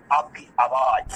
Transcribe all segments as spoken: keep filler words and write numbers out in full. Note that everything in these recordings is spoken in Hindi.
आपकी आवाज।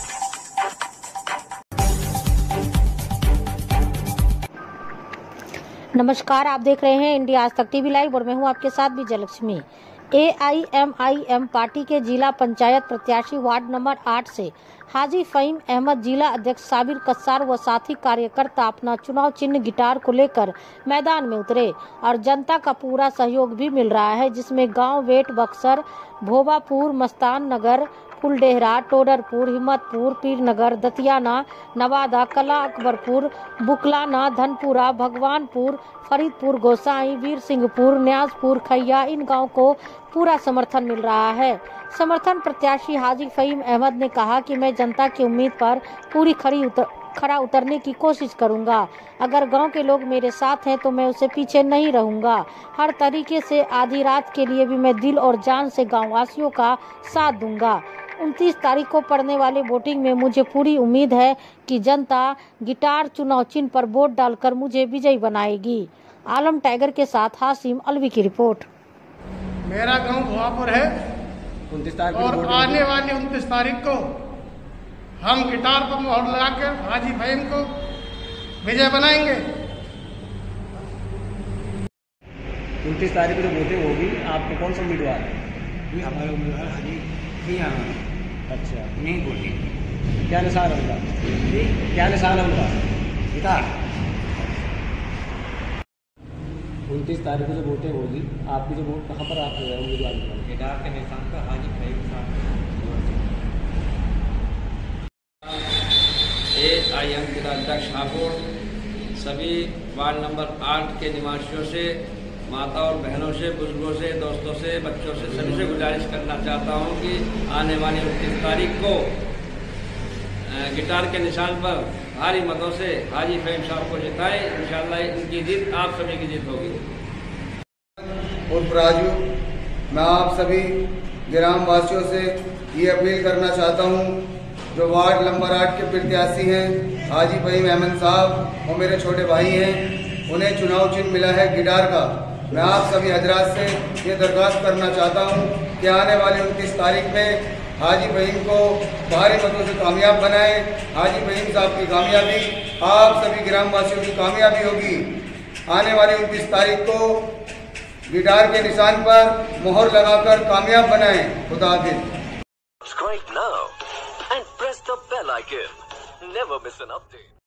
नमस्कार, आप देख रहे हैं इंडिया आज तक टीवी लाइव और मैं हूं आपके साथ Vijayalakshmi. A I M I M party के जिला पंचायत प्रत्याशी वार्ड नंबर आठ से हाजी फहीम अहमद, जिला अध्यक्ष साबिर कस्सार व साथी कार्यकर्ता अपना चुनाव चिन्ह गिटार को लेकर मैदान में उतरे और जनता का पूरा सहयोग भी मिल रहा है, जिसमें गांव वेट बक्सर, भोबापुर, मस्तान नगर, फुलडेहरा, टोडरपुर, हिम्मतपुर, पीरनगर, दतियाना, नवादा, कला अकबरपुर, बुकलाना, धनपुरा, भगवानपुर, फरीदपुर, गोसाई, वीर सिंहपुर, न्याजपुर, खैया, इन गांव को पूरा समर्थन मिल रहा है। समर्थन प्रत्याशी हाजी फहीम अहमद ने कहा कि मैं जनता की उम्मीद पर पूरी खरी उतर खरा उतरने की कोशिश करूंगा। अगर गांव के लोग मेरे साथ हैं तो मैं उसे पीछे नहीं रहूंगा। हर तरीके से आधी रात के लिए भी मैं दिल और जान से गाँव वासियों का साथ दूंगा। उनतीस तारीख को पड़ने वाले वोटिंग में मुझे पूरी उम्मीद है कि जनता गिटार चुनाव चिन्ह पर वोट डालकर मुझे विजयी बनाएगी। आलम टाइगर के साथ हासिम अलवी की रिपोर्ट। मेरा गांव भोपापुर है उनतीस तारीख और आने वाली उनतीस तारीख को हम गिटार पर मोहर लगाकर हाजी फहीम को विजय बनाएंगे। उनतीस तारीख को जो वोटिंग होगी, आपके कौन सा उम्मीदवार है? हमारे उम्मीदवार हाजी फहीम। अच्छा, नहीं वोटिंग क्या निशान है उनका? क्या निशान है उनका? गिटार। उनतीस तारीख को जो वोटिंग होगी, आपकी जो वोट कहाँ पर आप उम्मीदवार हैं? गिटार के निशान पर हाजी फहीम साहब। ए आई एम जिला अध्यक्ष हापुड़ सभी वार्ड नंबर आठ के निवासियों से, माता और बहनों से, बुजुर्गों से, दोस्तों से, बच्चों से, सभी से गुजारिश करना चाहता हूं कि आने वाली उनतीस तारीख को गिटार के निशान पर भारी मतों से हाजी फहीम साहब को जिताएं। इंशाअल्लाह इनकी जीत आप सभी की जीत होगी। उर्फ राजू, मैं आप सभी ग्राम वासियों से ये अपील करना चाहता हूँ, जो वार्ड नंबर आठ के प्रत्याशी हैं हाजी फहीम अहमद साहब और मेरे छोटे भाई हैं, उन्हें चुनाव चिन्ह मिला है गिटार का। मैं आप सभी हजरात से ये दरख्वास्त करना चाहता हूँ कि आने वाले उनतीस तारीख में हाजी फहीम को भारी मतों से कामयाब बनाएं। हाजी फहीम साहब की कामयाबी आप सभी ग्राम वासियों की कामयाबी होगी। आने वाली उनतीस तारीख को गिटार के निशान पर मोहर लगाकर कामयाब बनाएं। खुदा हाफिज। Subscribe now and press the bell icon. Never miss an update.